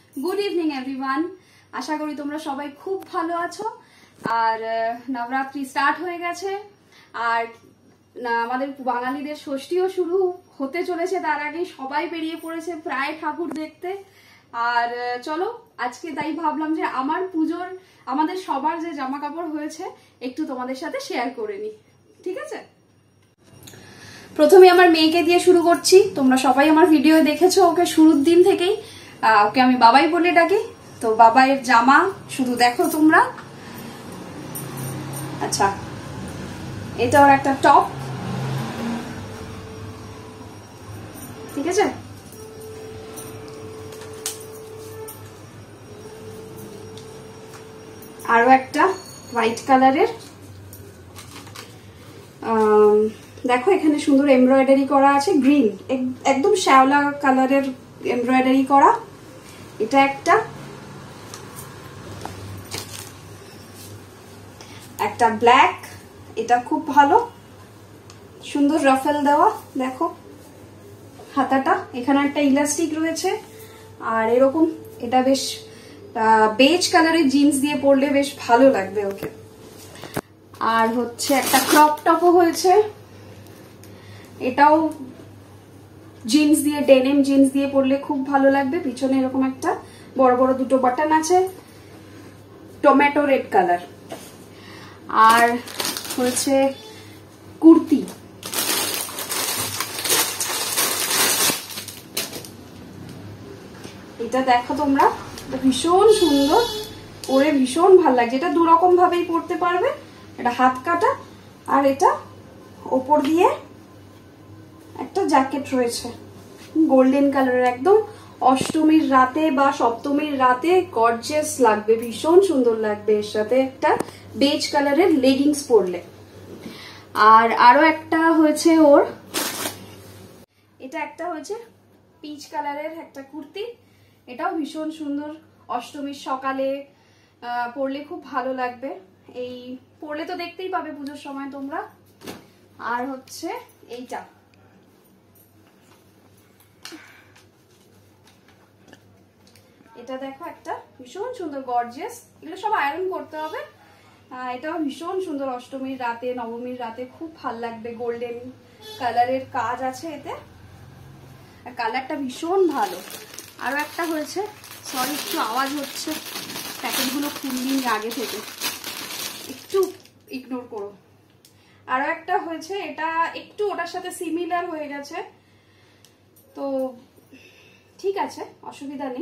Good evening everyone. আশা করি তোমরা সবাই খুব ভালো আছো। আর নবরাত্রি স্টার্ট হয়ে গেছে, আর আমাদের বাঙালিদের ষষ্ঠীও শুরু হতে চলেছে। তার আগে সবাই বেরিয়ে পড়েছে প্রায় ঠাকুর দেখতে। আর চলো আজকে তাই ভাবলাম যে আমার পুজোর আমাদের সবার যে জামা কাপড় হয়েছে একটু তোমাদের সাথে শেয়ার করে নি, ঠিক আছে? প্রথমে আমার মেয়েকে দিয়ে শুরু করছি। তোমরা সবাই আমার ভিডিও দেখেছো, ওকে শুরুর দিন থেকেই ওকে আমি বাবাই বলে ডাকি। তো বাবাইয়ের জামা শুধু দেখো তোমরা। আচ্ছা, এটা ওর একটা টপ, ঠিক আছে? আরো একটা হোয়াইট কালারের, দেখো এখানে সুন্দর এমব্রয়ডারি করা আছে, গ্রিন একদম শ্যাওলা কালারের এমব্রয়ডারি করা। এটা একটা ব্ল্যাক, এটা খুব ভালো, সুন্দর রাফেল দেওয়া। দেখো হাতাটা, এখানে একটা ইলাস্টিক রয়েছে। আর এরকম এটা বেশ বেজ কালারের জিন্স দিয়ে পরলে বেশ ভালো লাগবে ওকে। আর হচ্ছে একটা ক্রপ টপও হয়েছে, এটাও জিন্স দিয়ে, ডেনিম জিন্স দিয়ে পরলে খুব ভালো লাগবে। পিছনে এরকম একটা বড় বড় দুটো বাটন আছে, টমেটো রেড কালার। আর হয়েছে কুর্তি, এটা দেখো তোমরা, ভীষণ সুন্দর, পরে ভীষণ ভালো লাগছে। এটা দুরকম ভাবেই পরতে পারবে, এটা হাত কাটা আর এটা ওপর দিয়ে একটা জ্যাকেট রয়েছে গোল্ডেন কালারের। একদম অষ্টমীর রাতে বা সপ্তমীর রাতে গর্জিয়াস লাগবে, ভীষণ সুন্দর লাগবে। এর সাথে একটা বেজ কালারের লেগিংস পরলে। আর আরো একটা হয়েছে ওর, এটা একটা হয়েছে পিচ কালারের একটা কুর্তি, এটাও ভীষণ সুন্দর, অষ্টমীর সকালে পরলে খুব ভালো লাগবে। এই পরলে তো দেখতেই পাবে পুজোর সময় তোমরা। আর হচ্ছে এইটা, এটা দেখো একটা ভীষণ সুন্দর গর্জিয়াস, এগুলো সব আয়রন করতে হবে। এটাও ভীষণ সুন্দর, অষ্টমীর রাতে নবমীর রাতে খুব ভাল লাগবে। গোল্ডেন কালারের কাজ আছে এতে, আর কালারটা ভীষণ ভালো। আরো একটা হয়েছে, সরি একটু আওয়াজ হচ্ছে, প্যাকেটগুলো খুললি আগে থেকে, একটু ইগনোর করো। আরো একটা হয়েছে, এটা একটু ওটার সাথে সিমিলার হয়ে গেছে, তো ঠিক আছে, অসুবিধা নেই।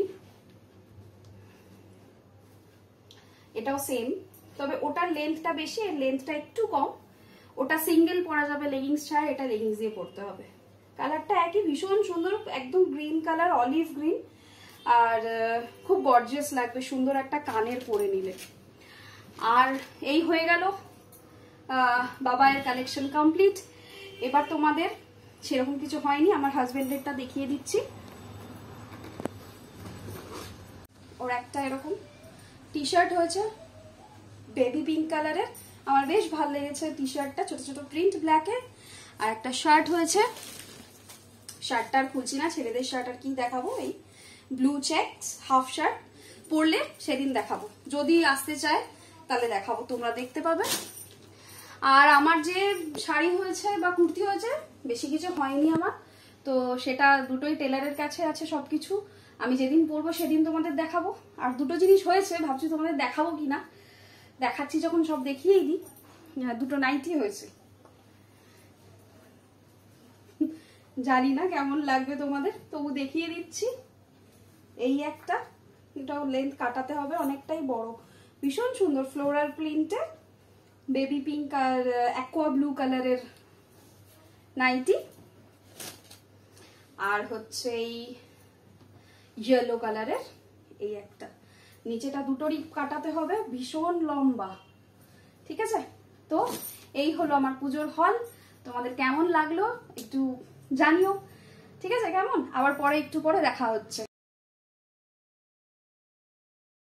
এটাও সেম, তবে ওটার লেন্থটা বেশি, এর লেন্থটা একটু কম। ওটা সিঙ্গেল পরা যাবে লেগিংস ছাড়া, এটা লেগিংস দিয়ে পরতে হবে। কালারটা একই, ভীষণ সুন্দর, একদম গ্রিন কালার, অলিভ গ্রিন। আর খুব গর্জিয়াস লাগবে, সুন্দর একটা কানের পরে নিলে। আর এই হয়ে গেল বাবায়ের কালেকশন কমপ্লিট। এবার তোমাদের সেরকম কিছু হয়নি, আমার হাজবেন্ডেরটা দেখিয়ে দিচ্ছি। ওর একটা এরকম টি শার্ট হয়েছে বেবি পিঙ্ক কালারের, আমার বেশ ভালো লেগেছে টি শার্টটা, ছোট ছোট প্রিন্ট ব্ল্যাকে। আর একটা শার্ট হয়েছে, শার্টটা আর খুলছি না, ছেলেদের শার্ট আর কি দেখাবো, এই ব্লু চেকস হাফ শার্ট, পরলে সেদিন দেখাবো, যদি আসতে চায় তাহলে দেখাবো, তোমরা দেখতে পাবে। আর আমার যে শাড়ি হয়েছে বা কুর্তি হয়েছে, বেশি কিছু হয়নি আমার, তো সেটা দুটোই টেলারের কাছে আছে সবকিছু। আমি যেদিন পরবো সেদিন তোমাদের দেখাবো। আর দুটো জিনিস হয়েছে, ভাবছি তোমাদের দেখাবো কিনা, দেখাচ্ছি যখন সব দেখিয়েই দিই। দুটো নাইটি হয়েছে, জানি না কেমন লাগবে তোমাদের, তবু দেখিয়ে দিচ্ছি। এই একটা, এটাও লেন্থ কাটাতে হবে, অনেকটাই বড়, ভীষণ সুন্দর ফ্লোরাল প্রিন্টে বেবি পিঙ্ক আর অ্যাকোয়া ব্লু কালারের নাইটি। আর হচ্ছে এই ইয়েলো কালারের এই একটা, নিচেটা দুটোরই কাটাতে হবে, ভীষণ লম্বা, ঠিক আছে? তো এই হলো আমার পুজোর হল। তোমাদের কেমন লাগলো একটু জানিও, ঠিক আছে? কেমন, আবার পরে একটু পরে দেখা হচ্ছে।